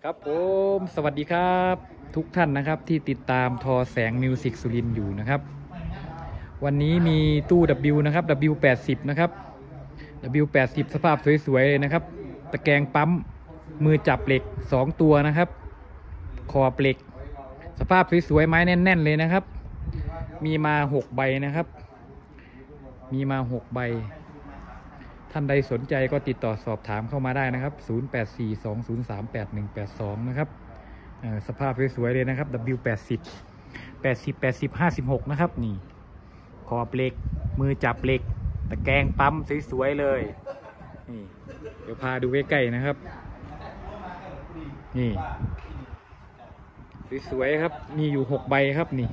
ครับผมสวัสดีครับทุกท่านนะครับที่ติดตามทอแสงมิวสิกสุรินทร์อยู่นะครับวันนี้มีตู้ W นะครับ W80 นะครับ W80 สภาพสวยๆเลยนะครับตะแกรงปั๊มมือจับเหล็ก2ตัวนะครับขอบเหล็กสภาพสวยๆไม้แน่นๆเลยนะครับมีมา6ใบนะครับมีมา6ใบท่านใดสนใจก็ติดต่อสอบถามเข้ามาได้นะครับ0842038182นะครับสภาพสวยๆเลยนะครับ W80 80 56นะครับนี่ขอบเหล็กมือจับเหล็กตะแกรงปั๊มสวยๆเลยนี่เดี๋ยวพาดูใกล้ๆนะครับนี่สวยๆครับมีอยู่6ใบครับนี่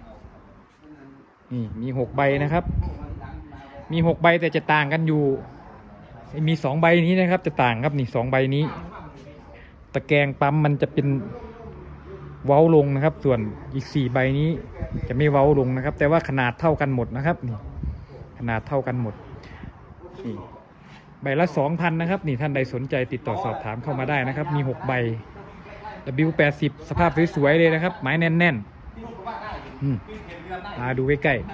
มี6ใบนะครับมี6ใบแต่จะต่างกันอยู่มี2ใบนี้นะครับจะต่างครับนี่2ใบนี้ตะแกรงปั๊มมันจะเป็นเว้าลงนะครับส่วนอีก4ใบนี้จะไม่เว้าลงนะครับแต่ว่าขนาดเท่ากันหมดนะครับนี่ขนาดเท่ากันหมดนี่ใบละ 2,000 นะครับนี่ท่านใดสนใจติดต่อสอบถามเข้ามาได้นะครับมี6ใบ W80 สภาพสวยๆเลยนะครับไม้แน่นๆมาดูใกล้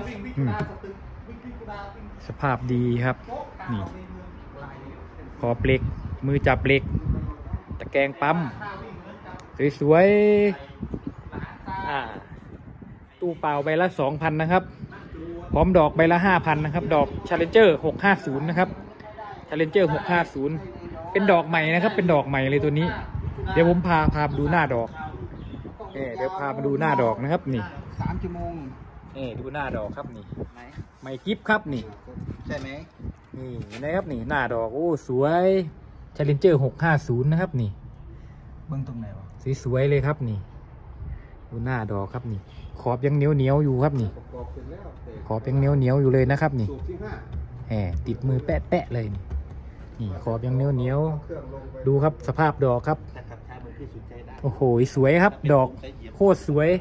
ๆสภาพดีครับนี่ขอบเหล็กมือจับเหล็กตะแกรงปั๊มสวยๆตู้เปล่าใบละ 2,000 นะครับพร้อมดอกใบละ 5,000 นะครับดอก Challenger 650นะครับ Challenger 650เป็นดอกใหม่นะครับเป็นดอกใหม่เลยตัวนี้เดี๋ยวผมพามาดูหน้าดอกเดี๋ยวพามาดูหน้าดอกนะครับนี่ 3 ชั่วโมงดูหน้าดอกครับนี่ใหม่กิฟครับนี่ใช่ไหมนี่นะครับนี่หน้าดอกโอ้สวย Challenger 650นะครับนี่เบื้องตรงไหนวะสวยๆเลยครับนี่ดูหน้าดอกครับนี่ขอบยังเหนียวอยู่ครับนี่ขอบยังเหนียวอยู่เลยนะครับนี่ติดมือแปะเลยนี่ขอบยังเหนียวดูครับสภาพดอกครับโอ้โหสวยครับดอกโคตรสวย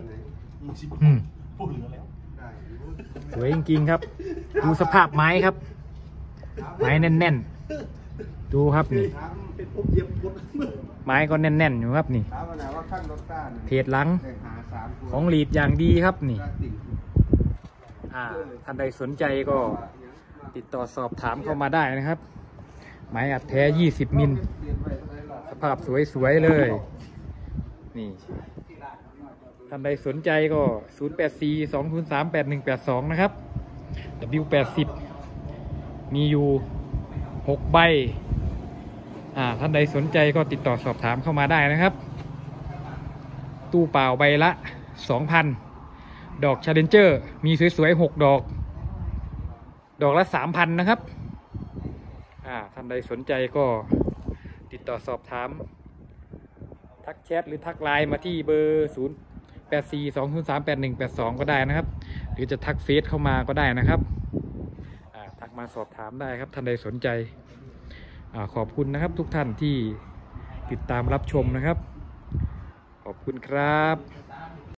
สวยจริงๆครับดูสภาพไม้ครับไม้แน่นๆดูครับนี่ไม้ก็แน่นๆอยู่ครับนี่เพจหลังของลีดอย่างดีครับนี่ท่านใดสนใจก็ติดต่อสอบถามเข้ามาได้นะครับไม้อัดแท้20 มิลสภาพสวยๆเลยนี่ท่านใดสนใจก็0842038182นะครับ W80 มีอยู่6ใบท่านใดสนใจก็ติดต่อสอบถามเข้ามาได้นะครับตู้เปล่าใบละ 2,000 ดอก Challenger มีสวยๆ6ดอกดอกละ 3,000 นะครับท่านใดสนใจก็ติดต่อสอบถามทักแชทหรือทักไลน์มาที่เบอร์0842038182ก็ได้นะครับหรือจะทักเฟซเข้ามาก็ได้นะครับทักมาสอบถามได้ครับท่านใดสนใจขอบคุณนะครับทุกท่านที่ติดตามรับชมนะครับขอบคุณครับ